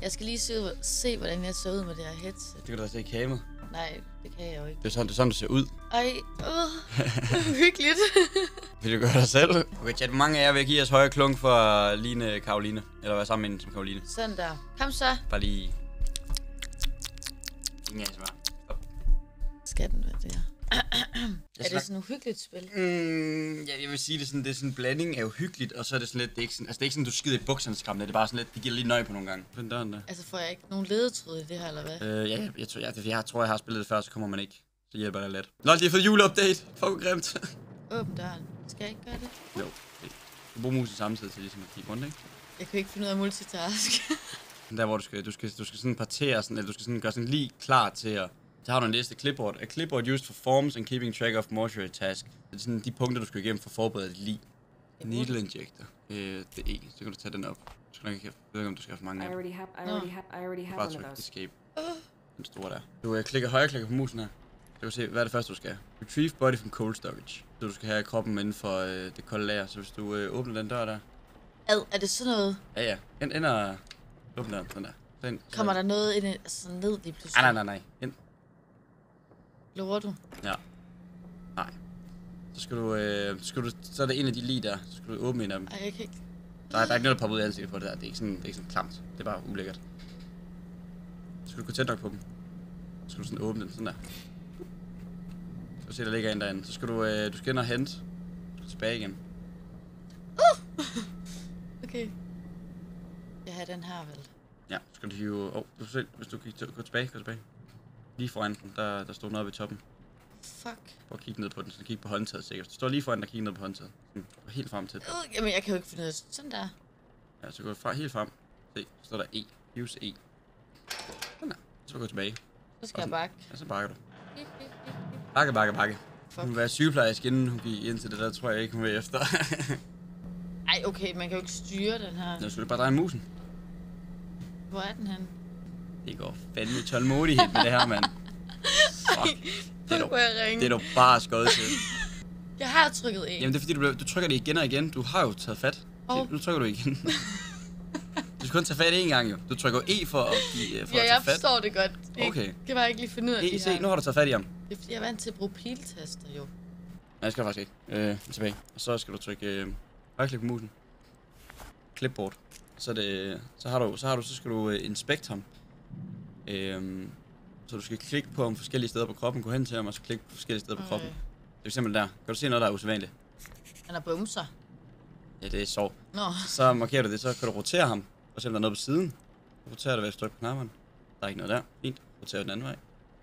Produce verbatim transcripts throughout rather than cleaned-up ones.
Jeg skal lige se, se hvordan jeg ser ud med det her headset. Det kan du da se i kameraet. Nej, det kan jeg jo ikke. Det er sådan, det er sådan du ser ud. Ej, øh, hyggeligt. Vil du gøre dig selv? Okay, chat, hvor mange af jer vil give os højere klunk for at ligne Karoline? Eller være sammen med hende som Karoline? Sådan der. Kom så. Bare lige... Ingen af jer. Skal den være det her? Er det sådan et uhyggeligt spil? Mm, ja, jeg vil sige, det er sådan, det er sådan en blanding af uhyggeligt, og så er det sådan lidt, det er ikke sådan, altså det er ikke sådan, du skider i bukserne skræmmende, det er bare sådan lidt, det giver lidt nøje på nogle gange. Den døren der. Altså får jeg ikke nogen ledetråd i det her, eller hvad? Øh, ja, jeg, jeg, tror, jeg, jeg tror, jeg har spillet det før, så kommer man ikke. Så hjælper det lidt. Nå, de har fået juleupdate. Fuck grimt. Åbn døren. Skal jeg ikke gøre det? Jo, det. Du bruger musen samtidig til ligesom at kigge rundt, ikke? Jeg kan ikke finde ud af multitask. Der hvor du skal, du skal, du skal sådan partere sådan, eller du skal sådan gøre sådan lige klar til at... Så har du en liste clipboard. A clipboard used for forms and keeping track of mortuary tasks. Det er sådan de punkter, du skal igennem for at forberede dit lig. Needle injector. Øh, det er E. Så kan du tage den op. Du skal nok ikke have, jeg ved ikke, om du skal have for mange af dem. I already have, I already have, I already have Bare one of tryk those. escape. Den store der. Du øh, klikker højre klikker på musen her. Så kan du se, hvad er det første, du skal. Retrieve body from cold storage. Så du skal have kroppen inden for øh, det kolde lager. Så hvis du øh, åbner den dør der. Ad, er det sådan noget? Ja, ja. Ind, ind og åbne den, den der. Den, så... Kommer der noget ind, altså ned lige pludselig? Ah, nej, nej, nej. Ind. Lover du? Ja. Nej. Så skal du, øh, så skal du, så er det en af de lige der. Så skal du åbne en af dem. Ej, jeg kan ikke. Der er, der er ikke noget, der popper ud i ansigtet på det der. Det er ikke sådan, det er ikke sådan klamt. Det er bare ulækkert. Så skal du gå tæt nok på dem. Så skal du sådan åbne den, sådan der. Så du se, der ligger en derinde. Så skal du, øh, du skal ind og hente. Så skal du tilbage igen. Uh! Okay. Jeg har den her, vel? Ja, så skal du hive... Åh, oh, du se, hvis du kan gå tilbage, gå tilbage. Lige foran den, der, der står noget oppe i toppen. Fuck. Prøv at kigge ned på den, så kig på håndtaget sikkert. Du står lige foran den og kigger ned på håndtaget. Sådan, helt frem til den. Uh, jamen, jeg kan jo ikke finde ud af sådan der. Ja, så går du fra helt frem. Se, så står der E. Use E. Sådan der. Så går du tilbage. Så skal jeg bakke. Ja, så bakker du. Bakke, bakke, bakke. Hun vil være sygeplejerske, inden hun gik ind til det der, tror jeg ikke, hun vil efter. Ej, okay, man kan jo ikke styre den her. Nu skal du bare dreje musen. Hvor er den hen? Det går fandme tålmodighed med det her, mand. Fuck. Det er du, det det er du bare skøjet til. Jeg har trykket en. Jamen det er fordi, du, du trykker det igen og igen. Du har jo taget fat. Oh. Se, nu trykker du igen. Du skal kun tage fat én gang jo. Du trykker E for at, give, for ja, at tage jeg fat. forstår det godt. Jeg Okay. kan bare ikke lige finde ud af E, de se, her. nu har du taget fat i ham. Det er fordi, jeg er vant til at bruge piltaster, jo. Nej, jeg skal faktisk ikke. Øh, tilbage. Og så skal du trykke øh, højreklik på musen. Clipboard. Så, det, så, har du, så har du, så skal du uh, inspect ham. Øhm, så du skal klikke på ham forskellige steder på kroppen, gå hen til ham og så klikke på forskellige steder på Okay. kroppen. Det er eksempel der. Kan du se noget, der er usædvanligt? Han er bumser. Ja, det er sov. Nå. Så markerer du det, så kan du rotere ham. Og se om der er noget på siden. Så roterer du ved at trykke på knapperne. Der er ikke noget der. Fint. Roterer den anden vej.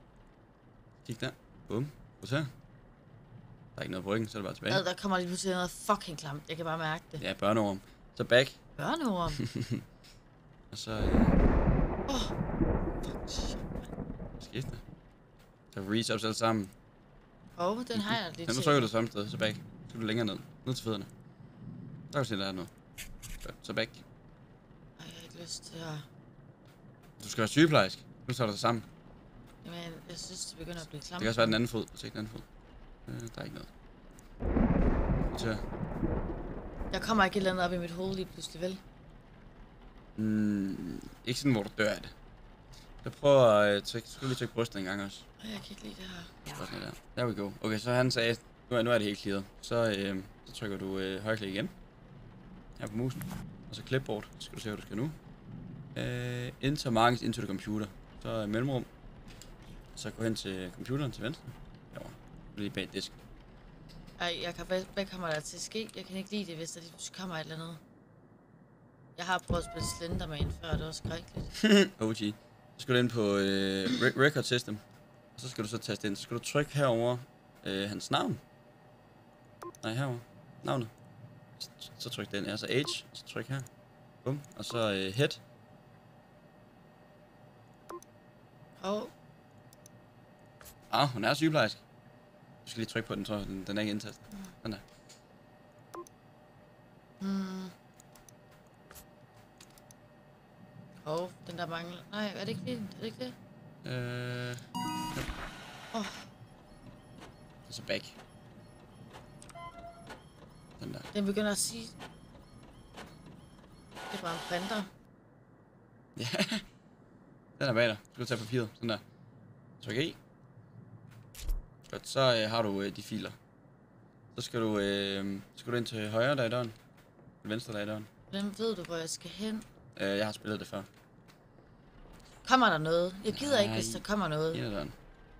Kig der. Bum. Roterer. Der er ikke noget på ryggen, så er det bare tilbage. Ad, der kommer lige pludselig noget fucking klamt. Jeg kan bare mærke det. Ja, børneorm. Så back. Børneorm. Og så... Øh, Åh. Oh. Shit, mand. skifte. Så reach op selv sammen. Åh, oh, den har jeg lidt Ja, nu trykker du samme sted, så back. Så skal du længere ned. Ned til fødderne. Der kan du se, der er noget. Godt, så back. Ej, jeg har ikke lyst til at... Du skal være sygeplejerske. Nu tager du dig sammen. Jamen, jeg synes, det begynder at blive klamt. Det kan også være den anden fod. Så ikke den anden fod. Øh, der er ikke noget. Så. Jeg kommer ikke et eller andet op i mit hoved lige pludselig, vel? Mm, ikke sådan, hvor du dør af det. Jeg prøver at uh, trykke, skal du lige trykke brystet en gang også. Ej, jeg kan ikke lide det her. Ja. Sådan der. There we go. Okay, så han sagde, nu er, nu er det helt clearet. Så, øh, så trykker du øh, højreklik igen. Her på musen. Og så clipboard. Så skal du se, hvad du skal nu. Øh, enter markings into the computer. Så er mellemrum. Så gå hen til computeren til venstre. Ja, lige bag disk. Ej, jeg kan, hvad, hvad kommer der til at ske? Jeg kan ikke lide det, hvis der lige kommer et eller andet. Jeg har prøvet at spille Slenderman før, det var skrækkeligt. O G. Så skal du ind på øh, re record system. Og så skal du så taste ind. Så skal du trykke herover øh, hans navn. Nej, herover. Navnet. Så, så tryk den. Altså age. Så tryk her. Bum. Og så øh, head. Åh. Oh. Ah, hun er sygeplejerske. Du skal lige trykke på den, tror jeg. Den, den er ikke indtastet. Den der. Hmm. Åh, oh, den der mangler. Nej, er det ikke fint? Er det ikke det? Øh... Åh. Oh. Og så back. Den der. Den begynder at sige... Det er bare en printer. Ja. Den er bag dig. Du skal tage papiret. Sådan der. Tryk E. Godt, så øh, har du øh, de filer. Så skal du, øh, skal du ind til højre der i døren. Venstre der i døren. Hvordan ved du, hvor jeg skal hen? Øh, jeg har spillet det før. Kommer der noget? Jeg gider Nej. ikke, hvis der kommer noget. Ind ad døren.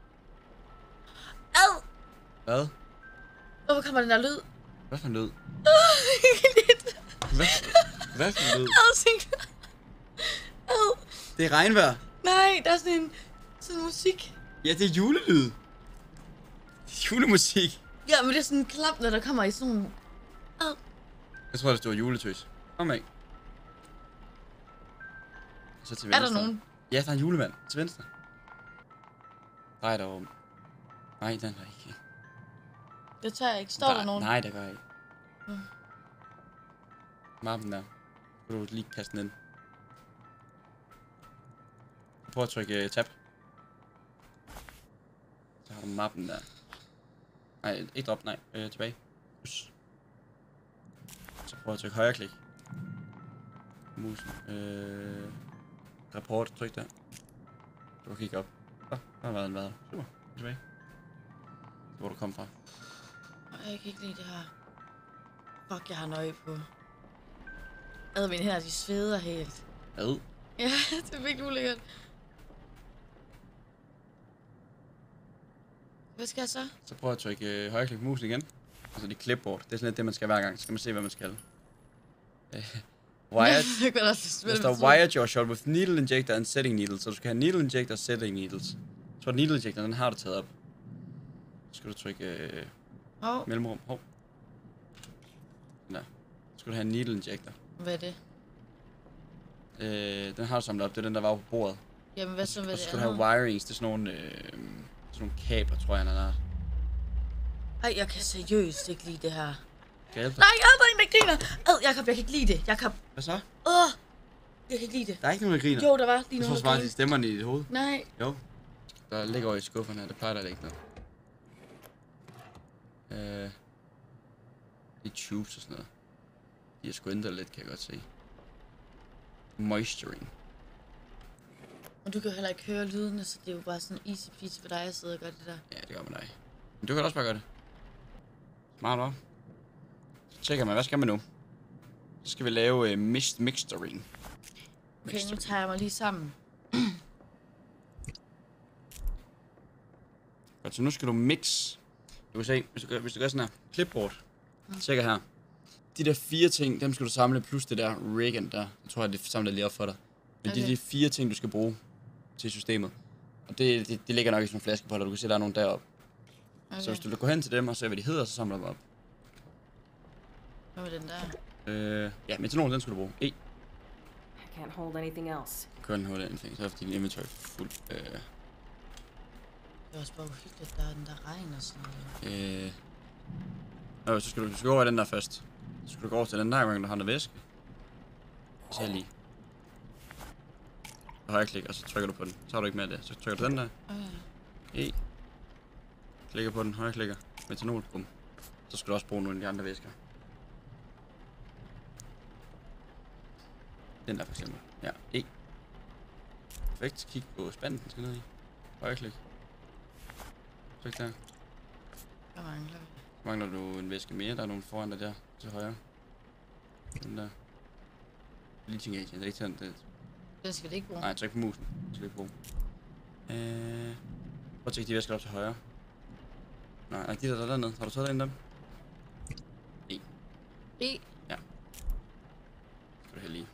Ad! Hvad? Hvorfor kommer den der lyd? Hvad for en lyd? Lidt. Hvad? Hvad for en lyd? Ad, tænk. Ad. Det er regnvejr. Nej, der er sådan en sådan musik. Ja, det er julelyd. Det er julemusik. Ja, men det er sådan en klap, når der kommer i sådan nogle... Ad. Jeg tror, det står juletøs. Kom af. Så til Er venstre. der nogen? Ja, der er en julemand. Til venstre. Nej, der om. Nej, den er ikke. Det tør jeg ikke. Står nej, der nogen? Nej, der gør jeg ikke. Mm. Mappen der. Så kan du lige kaste den ind. Prøv at trykke uh, tab. Så har du mappen der. Nej, ikke drop, nej. Øh, tilbage. Plus. Så prøv at trykke højre klik. Musen. Øh, rapport, tryk der. Du kan kigge op. Så, der har været en hvad. Super, tilbage. Hvor du kom fra. Jeg kan ikke lide det her. Fuck, jeg har nøje på. Ad, mine hænder, de sveder helt. Ad. Ja, det er virkelig ulækkert. Hvad skal jeg så? Så prøv at trykke øh, højreklik på musen igen. Altså det er clipboard. Det er sådan lidt det, man skal hver gang. Så skal man se, hvad man skal. Øh, wired. Der står wired your shot with needle injector and setting needles. Så du skal have needle injector og setting needles. Så needle injector, den har du taget op. Så skal du trykke øh, Hov. mellemrum. Hov. Der. Så skal du have en needle injector. Hvad er det? Øh, den har du samlet op. Det er den, der var på bordet. Jamen, hvad så med Og det så skal du have wirings. Det er sådan nogle, øh, sådan nogle kabler, tror jeg, han har. Ej, jeg kan seriøst ikke lide det her. Kan jeg hjælpe dig? Nej, ad, der er en, der griner. Ad, Jakob, jeg kan ikke lide det. Jakob. Hvad så? Åh, jeg kan ikke lide det. Der er ikke nogen, der griner. Jo, der var lige Jeg tror nogen, bare, der de stemmerne i dit hoved. Nej. Jo. Der ligger over i skuffen her. Det plejer der ikke noget. Øh. Det er tubes og sådan noget. De har sgu ændret lidt, kan jeg godt se. Moisturing. Og du kan heller ikke høre lydene, så det er jo bare sådan easy peasy for dig at sidde og gøre det der. Ja, det gør man dig. Men du kan også bare gøre det. Smart, hva'? Så tjekker man, hvad skal man nu? Så skal vi lave uh, mist mixturing. Okay, nu tager jeg mig lige sammen. Godt, så nu skal du mix. Du kan se, hvis du gør, hvis du gør sådan her. Clipboard. Tjekker her. De der fire ting, dem skal du samle, plus det der Reagan der. Jeg tror, jeg det samler lige op for dig. Men okay. Det er de fire ting, du skal bruge til systemet. Og det, det, det ligger nok i sådan nogle flasker på dig. Du kan se, der er nogle deroppe. Okay. Så hvis du vil gå hen til dem og se, hvad de hedder, så samler du dem op. Hvad med den der? Øh, ja, metanolen, den skal du bruge. E. I can't hold anything else. Kører den hurtigt anything, så er det fordi din inventory er fuld. Øh, Det er også bare uhyggeligt, der er den der regn og sådan noget. øh. Nå, så skal du, du skal gå over den der først. Så skal du gå over til den der gang, der har noget væske. Så lige. Så højreklik, og så trykker du på den. Så har du ikke mere af det. Så trykker du den der. Okay. E. Klikker på den, højreklikker. Metanol, bum. Så skal du også bruge nogle af de andre væsker. Den der for eksempel. Ja, E. Perfekt. Kig på spanden, den skal ned i. Højreklik. Tryk der. Der mangler vi. Så mangler du en væske mere. Der er nogle foran dig der til højre. Den der. Leaching agent. Det er ikke sådan, det. Den skal vi ikke bruge. Nej, tryk på musen. Det skal vi ikke bruge. Øh. Prøv at tjekke de væsker op til højre. Nej, nej, de der der dernede. Har du taget en af dem? E. E. Ja. Skal du hælde i.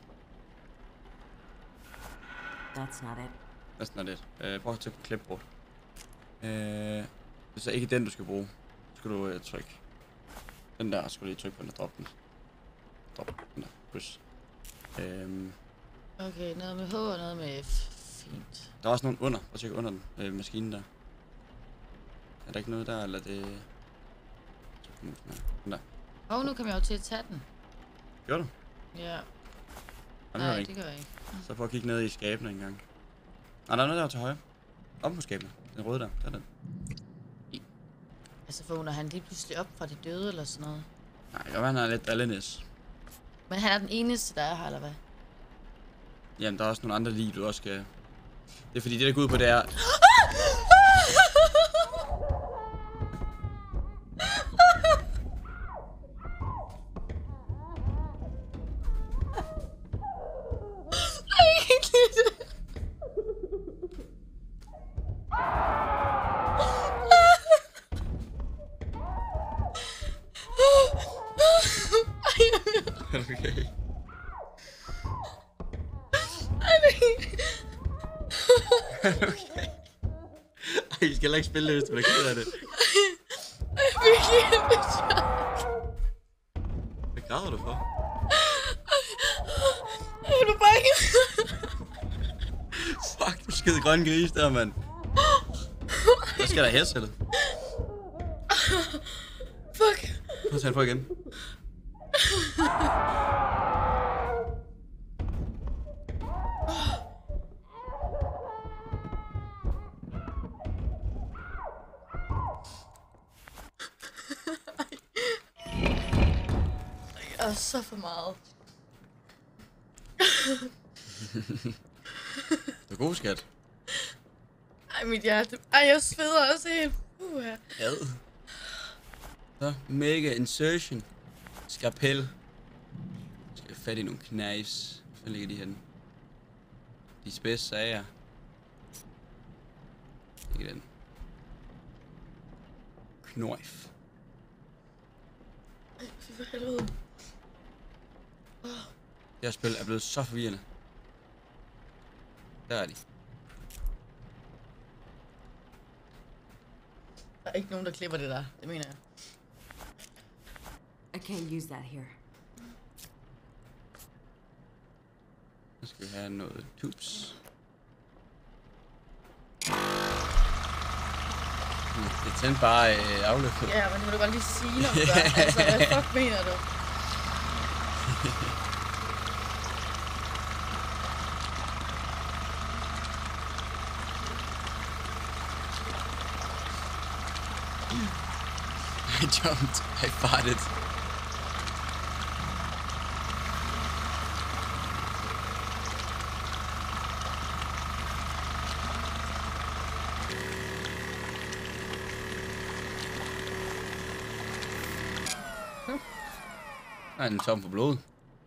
That's not it. That's not it. Øh, prøv at trykke på clipboard. Øh. Det er så ikke den, du skal bruge. Så skal du øh, trykke. Den der, skal du lige trykke på den og droppe den. Drop den der. Push. Øhm. Okay, noget med H og noget med F. Fint. Der er også nogen under. Prøv at tjekke under den øh, maskinen der. Er der ikke noget der, eller det... Den der. Åh, oh, nu kommer jeg jo til at tage den. Gjorde du? Ja. Nej, Nej, det det gør jeg ikke. Så prøv at kigge ned i skabene en gang. Nej, der er noget der til højre. Op på skabene. Den røde der. Der er den. I. Altså, vågner han lige pludselig op fra de døde eller sådan noget? Nej, jeg han er lidt alleness. Men han er den eneste, der er her, eller hvad? Jamen, der er også nogle andre lige, du også skal... Det er fordi, det der går ud på, det er... Okay. Okay. Ej, vi skal heller ikke spille det, hvis du bliver ked af det. Jeg er virkelig helt i chok. Hvad græder du for? Jeg er bange. Fuck, du skide grønne gris der, mand. Hvad skal der her sættet? Fuck. Prøv at tage den på igen. Jeg er så for meget. Du er god, skat. Ej, mit hjerte. Ej, jeg sveder også helt. Uh, ja. Ad. Så, mega insertion. Skarpel. Skal jeg fat i nogle knives. Hvor ligger de henne? De spidse sager. Ikke den. Knife. Ej, fy for helvede. Oh. Det her spil er blevet så forvirrende. Der er de. Der er ikke nogen, der klipper det der. Det mener jeg. I can't use that here. Nu skal vi have noget tubes. Det tændte bare øh, afløbet. Ja, men det må du bare lige sige, når du gør. Altså, hvad fuck mener du? I jumped. I farted. Der er en tom for blod.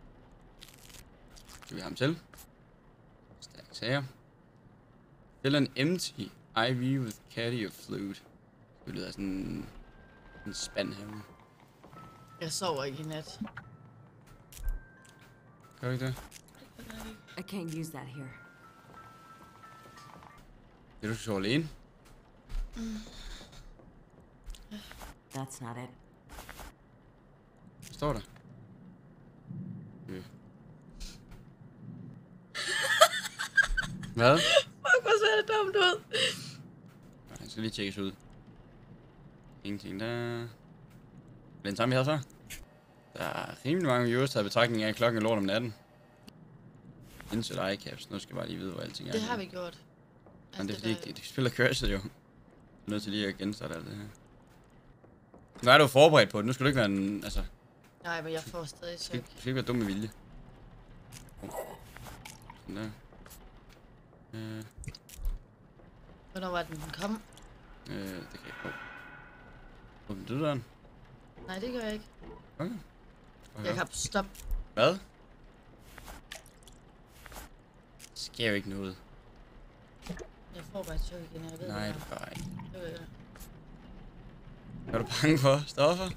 Skal vi have ham til? Stærk sager. Fill an empty I V with caddy of fluid. Det lyder sådan en spand herude. Jeg sover ikke i nat. Gør du ikke det? I can't use that here. Det du skal sove alene? Mm. That's not it. Hvad står der? Øh. Hvad? Fuck, hvor ser det dumt ud. Jeg skal lige tjekkes ud. Ingenting der. Det er den samme, vi havde før. Der er rimelig mange viewers, der har betragtning af, at klokken er lort om natten. Insert iCaps. Nu skal jeg bare lige vide, hvor alting er. Det har vi gjort. Altså, Men det er det fordi, der... de, de spiller Cursed jo. Jeg er nødt til lige at genstarte alt det her. Nu er du forberedt på det. Nu skal du ikke være en... Altså... Nej, men jeg får stadig Du skal, chok. du skal ikke være dum med vilje. Sådan der. Øh, Hvornår var den, den kom? øh, det kan jeg ikke. Åbner du døren? Nej, det gør jeg ikke. Okay. Okay. Jeg kan stoppe. Hvad? Der sker jo ikke noget. Jeg får bare et chok igen, jeg ved Nej, det. du gør ikke. Det ved jeg. Er du bange for stoffer?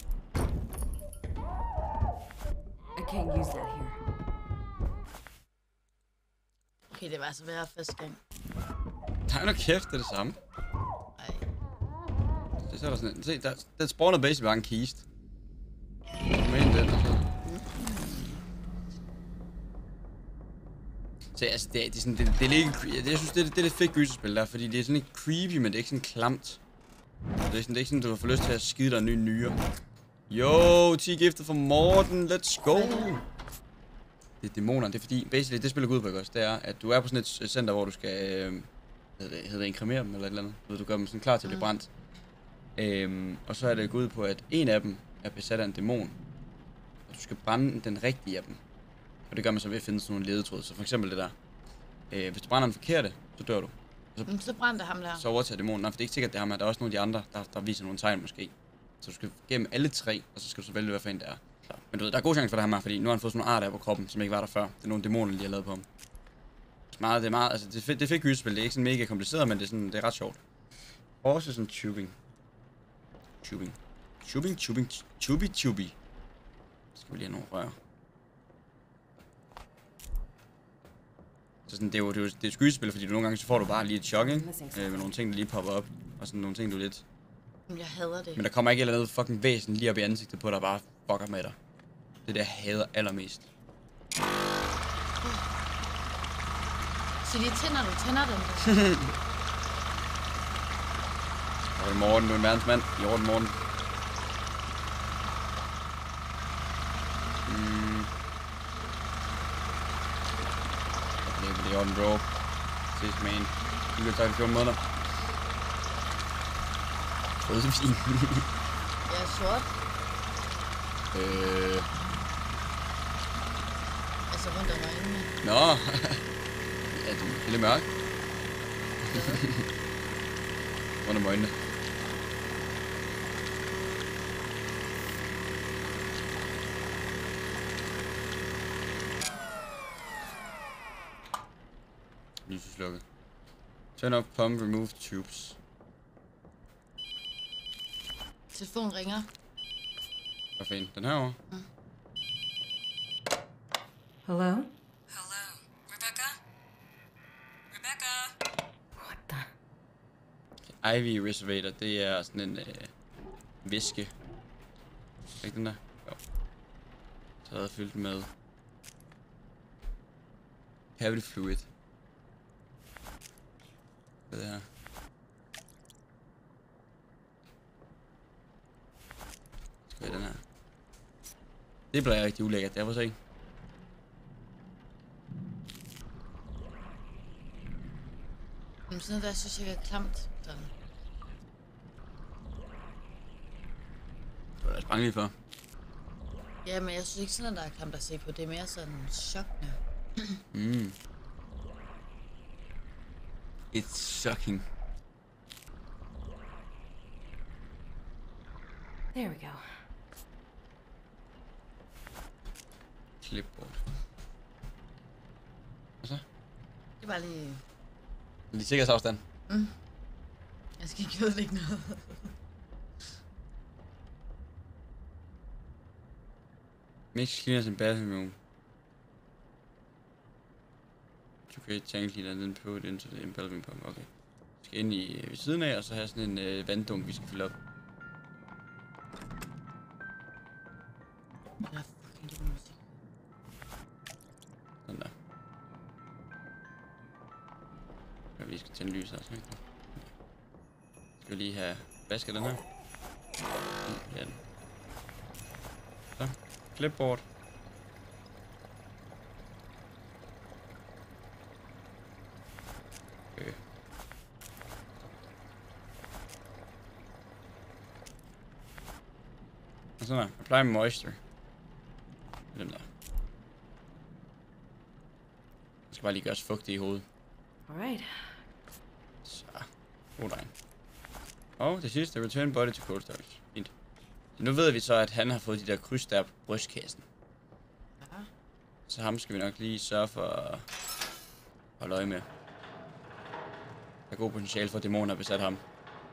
I can't use that here. Okay, det var altså værre første gang. Nej, nu kæft, det er det samme. Ej. Det er der sådan en. Se, der, der spawner basically bare en kist. Kom ind den, og så... Så altså, det, er, det er sådan, det, det er ikke, jeg synes, det er, det er lidt fedt gyserspil der, fordi det er sådan lidt creepy, men det er ikke sådan klamt. Det er, sådan, det er ikke sådan, du får lyst til at skide dig en ny nyre. Jo, ti gifter for Morten, let's go! Det er dæmoner, det er fordi, basically, det spiller går ud på, ikke også? Det er, at du er på sådan et, et center, hvor du skal, øh, hedder det, hedder det inkremere dem, eller et eller andet. Du, ved, du gør dem sådan klar til at blive brændt. Øhm, og så er det gået ud på, at en af dem er besat af en dæmon. Og du skal brænde den rigtige af dem. Og det gør man så ved at finde sådan nogle ledetråd. Så for eksempel det der. Øh, hvis du brænder den forkerte, så dør du. Så, mm, så brændte ham der. Så overtager dæmonen. Nej, for det er ikke sikkert, det er ham her. Der er også nogle af de andre, der, der viser nogle tegn måske. Så du skal gennem alle tre, og så skal du så vælge, hvad for en det er. Så. Men du ved, der er god chance for det her, fordi nu har han fået sådan nogle arter på kroppen, som ikke var der før. Det er nogle dæmoner, de har lavet på ham. Det er meget, det er meget, altså det er, det er fedt gyserspil. Det er ikke sådan mega kompliceret, men det er, sådan, det er ret sjovt. Også sådan tubing. Tubing. Tubing, tubing, tubi, tubi. Så skal vi lige have nogle rør. Så sådan, det er jo, det er jo det er et skydespil, fordi du nogle gange så får du bare lige et chok, ikke? Øh, med nogle ting, der lige popper op. Og sådan nogle ting, du lidt... Jeg hader det. Men der kommer ikke et eller andet fucking væsen lige op i ansigtet på, der bare fucker med dig. Det er det, jeg hader allermest. Så de tænder, du tænder den. Og i morgen, du er en verdensmand. I orden morgen. Mm. Okay, det er i orden, bro. Ses, man. Du kan tage fjorten måneder. Rødvin. Jeg er sort. øh... Altså rundt om øjnene. Nå. Ja, du er lidt mørk. Rundt om øjnene. Lyset slukket. Turn off pump, remove tubes. Telefonen ringer. Hvor fint. Den herovre. Mm. Hello? Hello, Rebecca? Rebecca? What the? Ivy Reservator, det er sådan en øh, væske. Er ikke den der? Jo. Så er det fyldt med cavity fluid. Det her. Skal vi have den her? Det bliver rigtig ulækkert, det er for se. Men sådan noget der synes jeg er klamt. Sådan. Det var da sprang lige for. Ja, men jeg synes ikke sådan, at der er klamt at se på. Det er mere sådan chokkende. Mm. It's shocking. There we go. Clipboard. Hvad så? Det er bare lige... Lige sikkerhedsafstand. Mm. Jeg skal ikke ødelægge noget. Mix cleaners in bathroom room. To create tank cleaner and then put it into the impelling pump. Okay. Vi skal ind i ved siden af, og så have sådan en øh, vanddunk, vi skal fylde op. Der er fucking god musik. Sådan der. Ja, vi skal tænde lyset også, ikke? Skal vi lige have vasket den her? Ja. Så. Clipboard. Okay. Og sådan der. Apply moisture. Den der. Jeg skal bare lige gøre os fugtigt i hovedet. Alright. Så. God dej. Og det sidste, return body to cold storage. Fint. Så nu ved vi så, at han har fået de der kryds der på brystkassen. Ja. Så ham skal vi nok lige sørge for at holde øje med. Der er god potentiale for, at dæmoner har besat ham.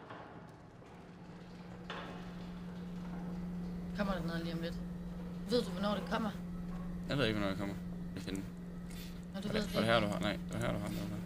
Kommer der noget lige om lidt? Ved du, hvornår det kommer? Jeg ved ikke, hvornår det kommer. Jeg finder. Når du Var ved det, det. var det her, du har? Nej, det var her, du har. Det var her.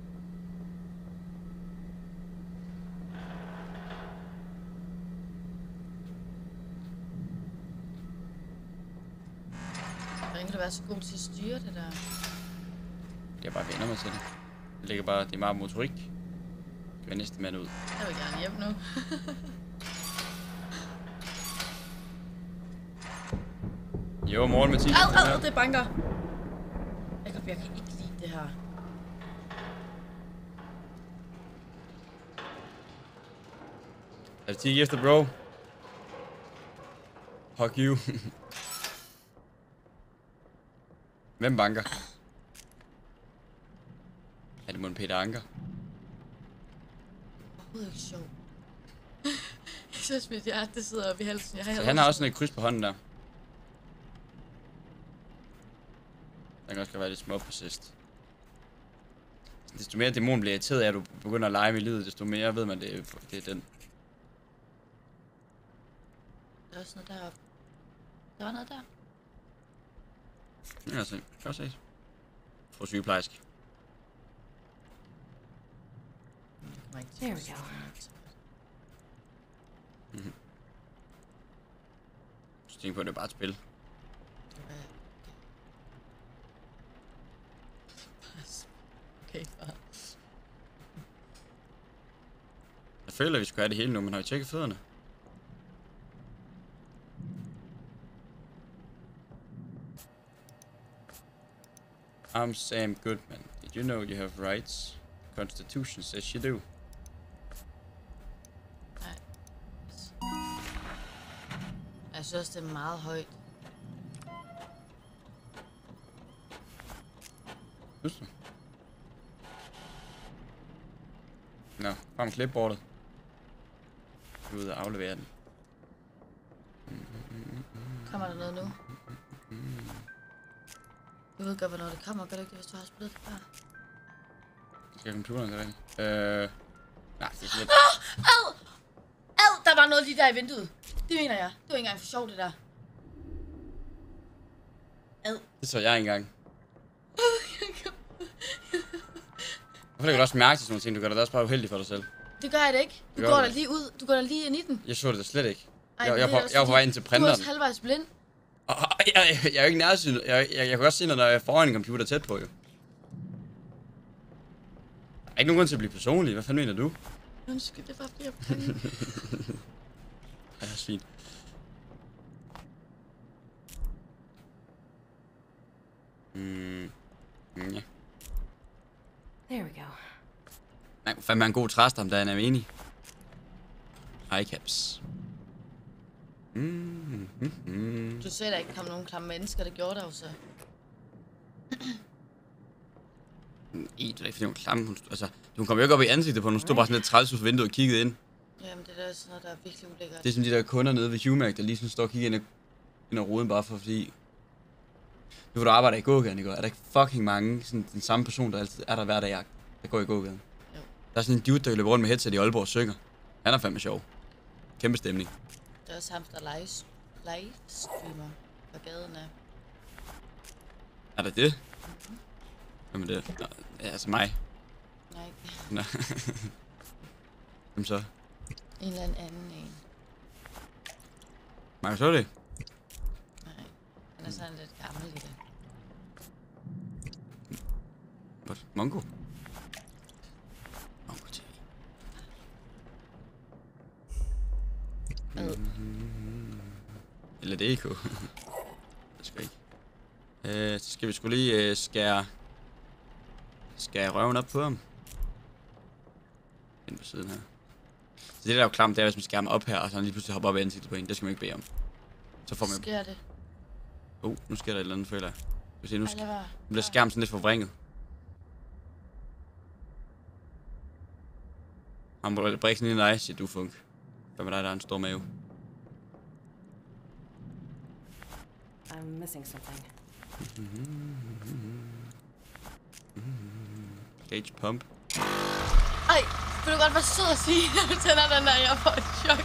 Hvordan kan du være så god til at styre det der? Jeg bare vender mig til det. Det ligger bare, det er meget motorik. Det skal være næste mand ud. Jeg vil gerne hjem nu. Jo, morgen Mathilde. Ad, ad, det banker. Jeg kan, jeg kan ikke lide det her. Er det ti efter, bro? Fuck you. Hvem banker? Er det mon Peter Anker? Overhovedet ikke sjov. Jeg synes, mit hjerte, det sidder oppe i halsen. Jeg har Så han har også sådan et kryds på hånden der. Den kan også være lidt småpossessed. Desto mere dæmonen bliver irriteret af, at du begynder at lege med livet, desto mere ved man, det er, det er den. Der er også noget deroppe. Der var noget der. Ja, se. Godt set. Fru sygeplejerske. There we go. Mhm. Så tænk på, at det er bare et spil. Okay, far. Jeg føler, at vi skulle have det hele nu, men har vi tjekket fødderne? I'm Sam Goodman. Did you know you have rights? Constitution says you do. Nej. Jeg synes også, det er meget højt. Synes du? Nå, frem klipbordet. Du er ude og aflevere den. Kommer der noget nu? Du ved godt, hvornår det kommer. Gør du ikke det, hvis du har spillet det før? Skal computeren det rigtigt? Øh... Nej, det er lidt... Ah! Ad! Ad! Der var noget lige der i vinduet. Det mener jeg. Det var ikke engang for sjovt, det der. Ad. Det så jeg engang. Hvorfor lægger du også mærke til sådan nogle ting? Du gør det også bare uheldig for dig selv. Det gør jeg det ikke. Du Gør går du der det? lige ud. Du går der lige ind i den. Jeg så det da slet ikke. Ej, jeg, men jeg, det jeg, er også jeg var på fordi, vej ind til Du er printeren. også halvvejs blind. Og, jeg, jeg, jeg er jo ikke nærsynet. Jeg, jeg, jeg kan godt se, når jeg er foran en computer tæt på, jo. Der er ikke nogen grund til at blive personlig. Hvad fanden mener du? Undskyld, det var fordi jeg var bange. Ja, det er fint. Mm. Ja. There we go. Nej, hvor fanden er en god træstam, der er en enig. High caps. Mm, mm, mm. Du sagde, der ikke kom nogen klamme mennesker. Det gjorde der jo så. I, det er ikke fordi hun er klam. Hun, altså, hun kom jo ikke op i ansigtet på, hun stod bare sådan lidt træls ud for vinduet og kiggede ind. Jamen, det er da sådan noget, der er virkelig ulækkert. Det er som de der kunder nede ved Humac, der lige sådan står og kigger ind, og, ind og ruden bare for, fordi... Nu hvor du arbejder i gågaden, ikke? Er der ikke fucking mange, sådan den samme person, der altid er der hver dag, der går i gågaden? Jo. Der er sådan en dude, der løber rundt med headset i Aalborg og synger. Han er fandme sjov. Kæmpe stemning. Det er også ham, der live, livestreamer fra gaden af. Er det det? Hvem er det? Nå, ja, altså mig. Nej, Nå. Hvem så? en eller anden en. Mario så det? Nej, han er sådan lidt gammel i det. What? Mongo? Mongo T V. Ad. Eller det ikke. Det skal ikke. Øh, så skal vi sgu lige øh, skære... Skære røven op på ham. Ind på siden her. Så det der er jo klamt, det er, hvis man skærer ham op her, og så han lige pludselig hopper op i ansigtet på en. Det skal man ikke bede om. Så får man... Sker det? Oh, nu sker der et eller andet, føler jeg. Du se, nu, Ej, lad være. nu bliver skærmen sådan lidt forvrænget. Han må brække sådan en dig, siger du, Funk. Hvad med dig, der er en stor mave? I'm missing something. Gauge pump. Ej, vil du godt være sød at sige, når du tænder den der, jeg får et chok.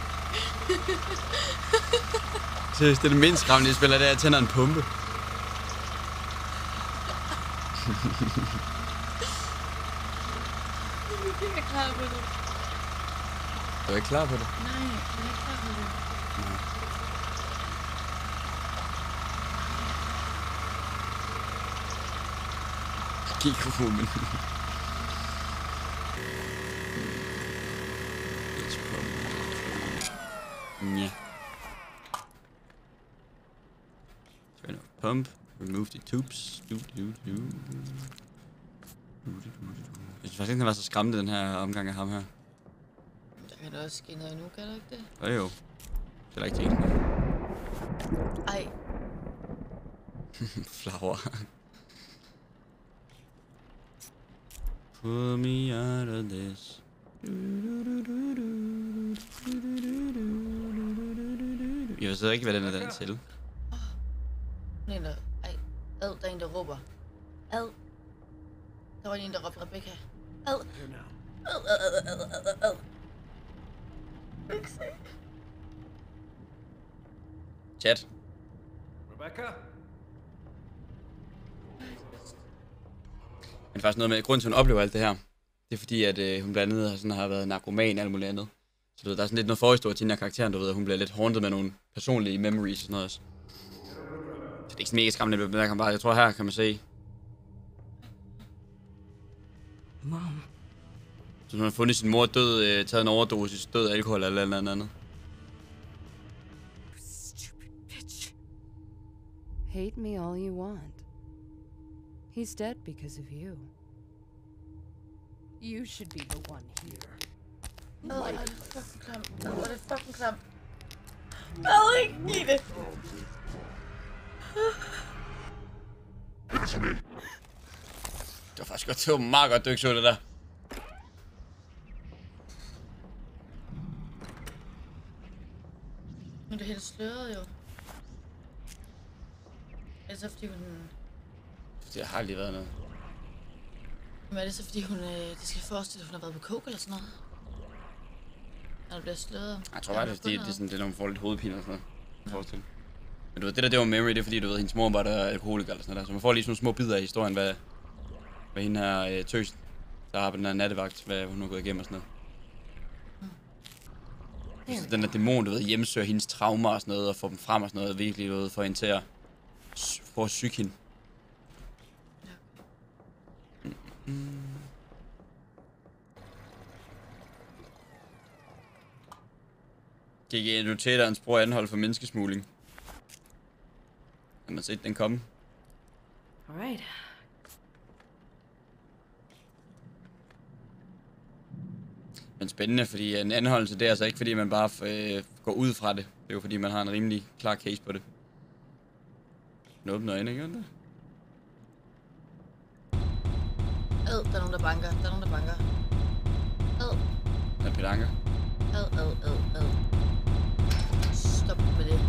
Det er det mindst skræmmende, jeg spiller, det er, at jeg tænder en pumpe. Jeg er ikke klar på det. Er du ikke klar på det? Nej, jeg er ikke klar på det. Gikofonen. Ja. Turn off pump. Remove the tubes. Du, du, du. Jeg synes faktisk ikke, den var så skræmmende, den her omgang af ham her. Der kan da også ske noget nu, kan der ikke det? Jo jo. Det er ikke helt. Ej, Flower. Pull me out of this. Jeg ved ikke, hvad den er den til. Der er en, der... Ej, ad, der er en, der råber. Ad. Der var en, der råbte Rebecca. Ad. Ad, ad, ad, ad, ad, ad. Chat. Rebecca? Men faktisk noget med, grunden til, at hun oplever alt det her, det er fordi, at øh, hun blandt andet sådan, har været narkoman og alt muligt andet. Så du ved, der er sådan lidt noget forhistorie til den her karakteren, du ved, at hun bliver lidt haunted med nogle personlige memories og sådan noget også. Så det er ikke sådan mega skræmmende, men der kan bare, jeg tror her kan man se. Mom. Så hun har fundet sin mor død, øh, taget en overdosis, død alkohol eller eller andet andet. Stupid bitch. Hate me all you want. He's dead because of you. You should be the one here. Ad, hvor er det fucking klam. Ad, hvor er det fucking klam. Ad, ikke giv det. Det var faktisk godt, det var meget godt, du ikke så det der. Men det er helt sløret jo. Er det så fordi hun... Det har aldrig været noget. Men er det så fordi hun... Øh, det skal forestille, at hun har været på coke eller sådan noget? Når det bliver sløret. Jeg tror bare, det er fordi, det er, sådan, det er, når hun får lidt hovedpine og sådan noget. Forestil. Men du ved, det der, det var memory, det er fordi, du ved, hendes mor var der alkoholiker eller sådan noget der. Så man får lige sådan nogle små bidder af historien, hvad, hvad hende her øh, tøs, der har på den her nattevagt, hvad hun har gået igennem og sådan noget. Så den der dæmon, du ved, hjemsøger hendes traumer og sådan noget, og får dem frem og sådan noget, virkelig ud for hende til at få at syge hende. Mm. G G notaterens bror anholdt for menneskesmugling. Har man set den komme? Alright. Men spændende, fordi en anholdelse, det er altså ikke fordi man bare øh, går ud fra det. Det er jo fordi man har en rimelig klar case på det. Den åbner øjne, ikke det? Ad, der er nogen, der banker. Der er nogen, der banker. Ad. Der er Peter Anker. Ad, ad, ad, ad. Stop med det.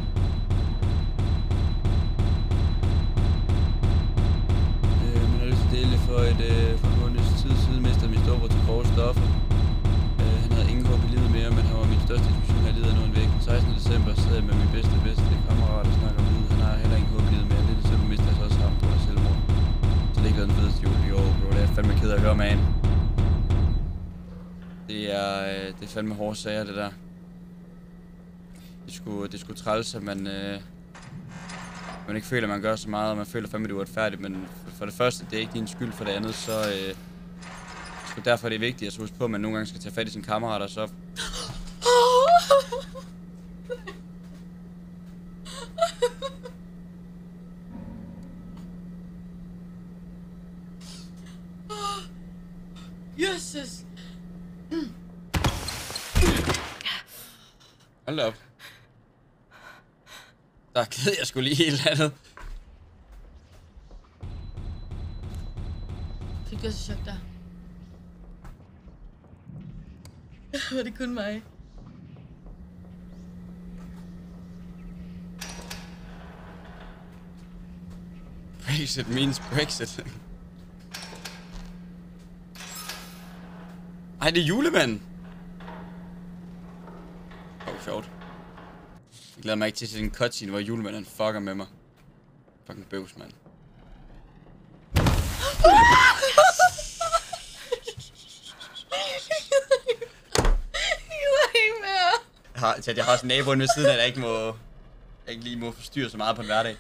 Øh, man har lyst til at dele for et øh, for måneds tid siden mistede min storebror til grove stoffer. Øh, han havde ingen håb i livet mere, men han var min største diskussion af livet nu en væk. Den sekstende december sad jeg med min bedste, bedste kammerat og snakker om livet. Han har heller ingen håb i livet mere. Det december mistede jeg så også ham på grund af selvmord. Så det er ikke været den fedeste jul i år, bro. Det er fandme ked af at høre, man. Det er, øh, det er fandme hårde sager, det der. Det skulle, det skulle træls, at man, øh, man ikke føler, at man gør så meget, og man føler fandme, at det er uretfærdigt. Men for det første, det er ikke din skyld. For det andet, så, øh, så derfor er det vigtigt at huske på, at man nogle gange skal tage fat i sine kammerater, og så... Jesus! Hold da op. Der er ked, jeg skulle lige helt andet. Fik du også chok der? Var det kun mig? Brexit means Brexit. Ej, det er julemanden. Åh, oh, sjovt. Jeg glæder mig ikke til at se en cutscene, hvor julemanden fucker med mig. Fucking bøvs, mand. Jeg har, jeg har også naboen ved siden af, der ikke må, der ikke lige må forstyrre så meget på en hverdag.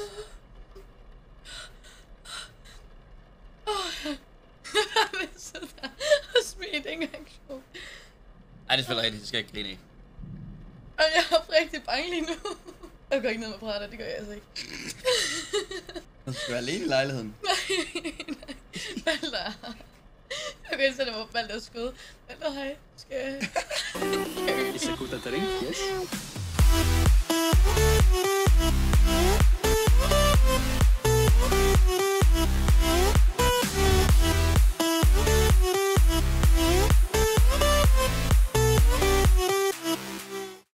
Jeg vil sidde der og smide ikke engang sjov. Ej, det er selvfølgelig rigtigt, det skal jeg ikke grine af. Og jeg er rigtig bange lige nu. Jeg går ikke ned med prater, det gør jeg altså ikke. Du skal være alene i lejligheden. Nej, nej. Balder. Okay, så det var Balder skud. Balder, hej. Skal jeg... Is a good at the ring? Yes.